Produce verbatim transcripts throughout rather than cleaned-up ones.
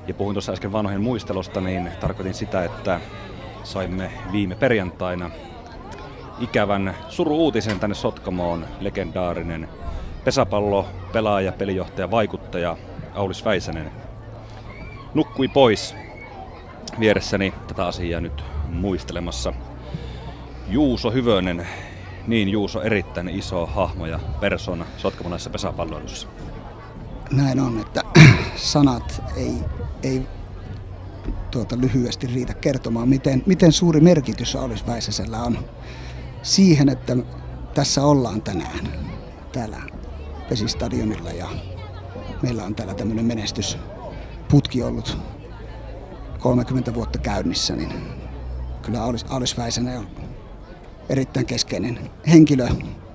Ja puhuin tuossa äsken vanhojen muistelusta, niin tarkoitin sitä, että saimme viime perjantaina ikävän suru-uutisen tänne Sotkamoon. Legendaarinen pesäpallo, pelaaja, pelijohtaja, vaikuttaja Aulis Väisänen nukkui pois. Vieressäni tätä asiaa nyt muistelemassa Juuso Hyvönen. Niin, Juuso, erittäin iso hahmo ja persona sotkamolaisessa pesäpalloilussa. Näin on, että sanat ei, ei tuota, lyhyesti riitä kertomaan, miten, miten suuri merkitys Aulis Väisäsellä on siihen, että tässä ollaan tänään täällä Pesistadionilla ja meillä on täällä tämmöinen menestysputki ollut kolmekymmentä vuotta käynnissä, niin kyllä Aulis, Aulis Väisänen on erittäin keskeinen henkilö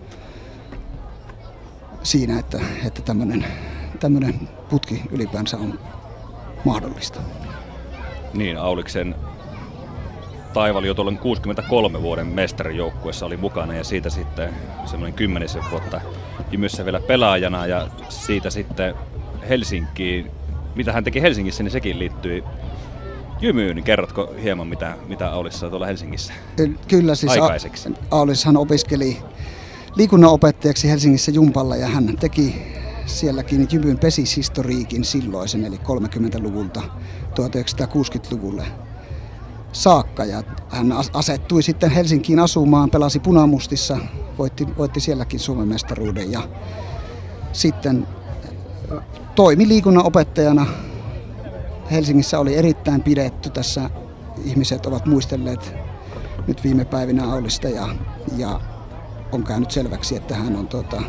siinä, että, että tämmöinen, tämmöinen putki ylipäänsä on mahdollista. Niin, Auliksen taival jo tuolloin kuusikymmentäkolme vuoden mestarijoukkueessa oli mukana ja siitä sitten semmoinen kymmenisen vuotta Jymyssä vielä pelaajana ja siitä sitten Helsinkiin. Mitä hän teki Helsingissä, niin sekin liittyi Jymyyn. Kerrotko hieman, mitä, mitä Aulis sai tuolla Helsingissä Kyllä, siis aikaiseksi? Aulishan opiskeli liikunnanopettajaksi Helsingissä Jumpalla ja hän teki sielläkin Jymyn pesishistoriikin silloisen, eli kolmekymmentäluvulta tuhatyhdeksänsataakuusikymmentäluvulle saakka. Ja hän asettui sitten Helsinkiin asumaan, pelasi Punamustissa, voitti, voitti sielläkin Suomen mestaruuden ja sitten toimi liikunnanopettajana. Helsingissä oli erittäin pidetty. Tässä ihmiset ovat muistelleet nyt viime päivinä Aulista ja, ja on käynyt selväksi, että hän on, tuota,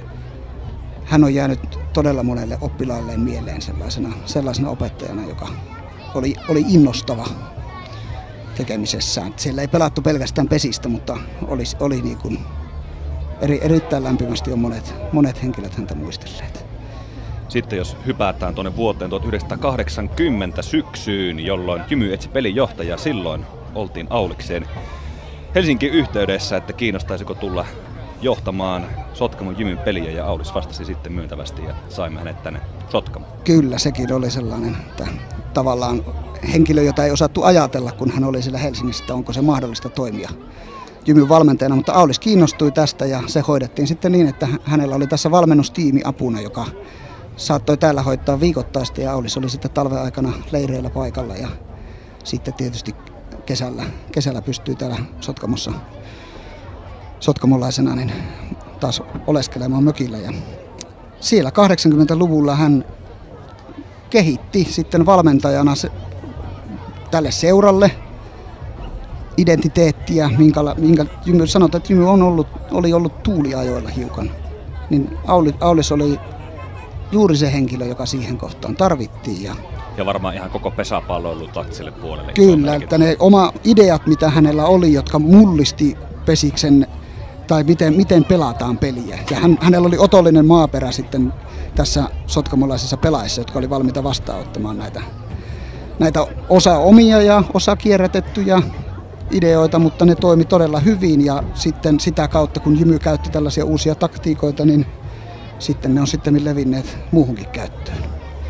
hän on jäänyt todella monelle oppilaalleen mieleen sellaisena, sellaisena opettajana, joka oli, oli innostava tekemisessään. Siellä ei pelattu pelkästään pesistä, mutta oli, oli niin kuin eri, erittäin lämpimästi on monet, monet henkilöt häntä muistelleet. Sitten jos hypätään tuonne vuoteen tuhatyhdeksänsataakahdeksankymmentä syksyyn, jolloin Jymy etsi pelinjohtajaa, silloin oltiin Aulikseen Helsingin yhteydessä, että kiinnostaisiko tulla johtamaan Sotkamon Jymyn peliä, ja Aulis vastasi sitten myöntävästi ja saimme hänet tänne Sotkamoon. Kyllä, sekin oli sellainen, että tavallaan henkilö, jota ei osattu ajatella, kun hän oli siellä Helsingissä, että onko se mahdollista toimia Jymyn valmentajana, mutta Aulis kiinnostui tästä ja se hoidettiin sitten niin, että hänellä oli tässä valmennustiimi apuna, joka saattoi täällä hoitaa viikoittaista ja Aulis oli sitten talven aikana leireillä paikalla ja sitten tietysti kesällä, kesällä pystyy täällä Sotkamossa sotkamolaisena niin taas oleskelemaan mökillä. Ja siellä kahdeksankymmentäluvulla hän kehitti sitten valmentajana se, tälle seuralle identiteettiä, minkä, minkä Jymy, sanotaan, että Jymy on ollut, oli ollut tuuliajoilla hiukan. Niin Aulis, Aulis oli juuri se henkilö, joka siihen kohtaan tarvittiin. Ja, ja varmaan ihan koko pesäpalloilu taktiselle puolelle. Kyllä, että ne oma ideat, mitä hänellä oli, jotka mullisti Pesiksen, tai miten, miten pelataan peliä. Ja hän, hänellä oli otollinen maaperä sitten tässä sotkamolaisissa pelaajissa, jotka oli valmiita vastaanottamaan näitä, näitä osa omia ja osa kierrätettyjä ideoita, mutta ne toimi todella hyvin. Ja sitten sitä kautta, kun Jymy käytti tällaisia uusia taktiikoita, niin sitten ne on sitten levinneet muuhunkin käyttöön.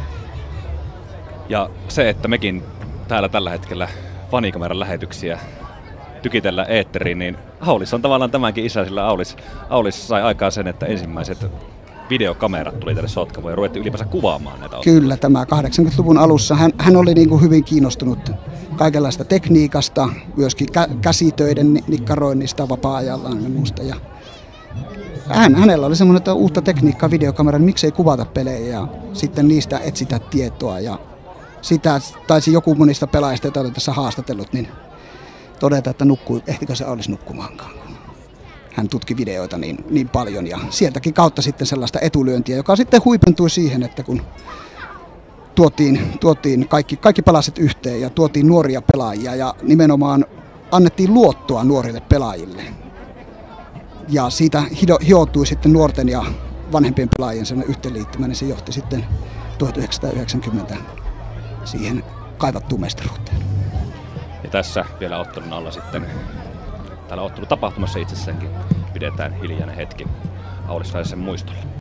Ja se, että mekin täällä tällä hetkellä fanikameran lähetyksiä tykitellään eetteriin, niin Aulis on tavallaan tämänkin isä, sillä Aulis, Aulis sai aikaan sen, että ensimmäiset videokamerat tuli tänne Sotkamoon ja ruvettiin ylipäänsä kuvaamaan näitä. Kyllä, tämä kahdeksankymmentäluvun alussa hän, hän oli niin kuin hyvin kiinnostunut kaikenlaista tekniikasta, myöskin kä- käsitöiden nikkaroinnista vapaa-ajallaan ja muusta. Ja hän, hänellä oli semmoinen, että uutta tekniikkaa videokameran, niin miksei kuvata pelejä ja sitten niistä etsitä tietoa. Ja sitä taisi joku monista pelaajista, joita olen tässä haastatellut, niin todeta, että nukkui, ehtikö se olisi nukkumaankaan. Hän tutki videoita niin, niin paljon ja sieltäkin kautta sitten sellaista etulyöntiä, joka sitten huipentui siihen, että kun tuotiin, tuotiin kaikki, kaikki palaset yhteen ja tuotiin nuoria pelaajia ja nimenomaan annettiin luottoa nuorille pelaajille. Ja siitä hioutui sitten nuorten ja vanhempien pelaajien sellainen yhteenliittymä, niin se johti sitten tuhatyhdeksänsataayhdeksänkymmentä siihen kaivattuun mestaruuteen. Ja tässä vielä ottelun alla sitten, täällä ottelutapahtumassa itsessäänkin pidetään hiljainen hetki Aulis Väisäsen muistolle.